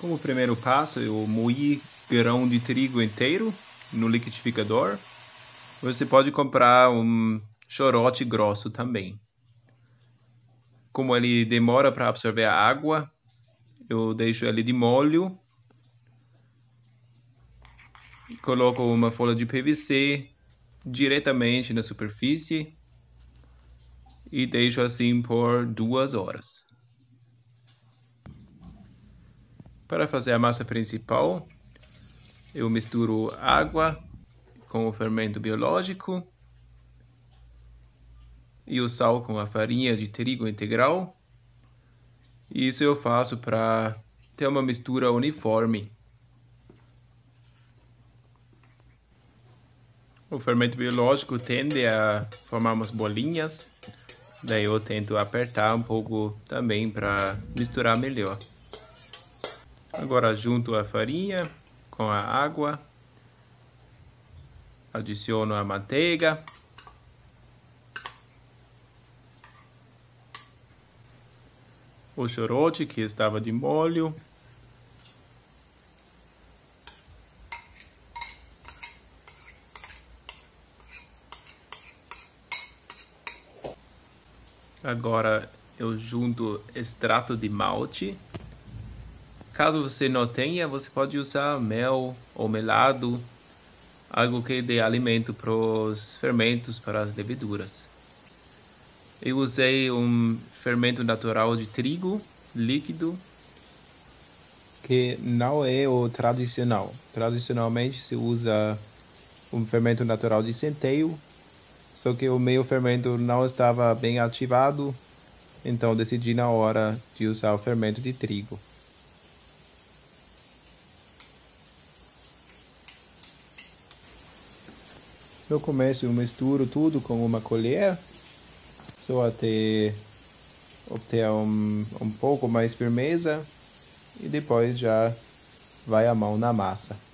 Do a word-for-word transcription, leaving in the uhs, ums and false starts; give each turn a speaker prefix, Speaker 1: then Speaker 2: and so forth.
Speaker 1: Como primeiro passo, eu moí grão de trigo inteiro no liquidificador. Você pode comprar um chorote grosso também. Como ele demora para absorver a água, eu deixo ele de molho. Coloco uma folha de P V C diretamente na superfície e deixo assim por duas horas. Para fazer a massa principal, eu misturo água com o fermento biológico e o sal com a farinha de trigo integral. E isso eu faço para ter uma mistura uniforme. O fermento biológico tende a formar umas bolinhas, daí eu tento apertar um pouco também para misturar melhor. Agora junto a farinha com a água, adiciono a manteiga, o chorote que estava de molho, agora eu junto extrato de malte. Caso você não tenha, você pode usar mel ou melado, algo que dê alimento para os fermentos, para as leveduras. Eu usei um fermento natural de trigo líquido, que não é o tradicional. Tradicionalmente se usa um fermento natural de centeio, só que o meu fermento não estava bem ativado, então decidi na hora de usar o fermento de trigo. No começo eu misturo tudo com uma colher, só até obter um, um pouco mais firmeza, e depois já vai a mão na massa.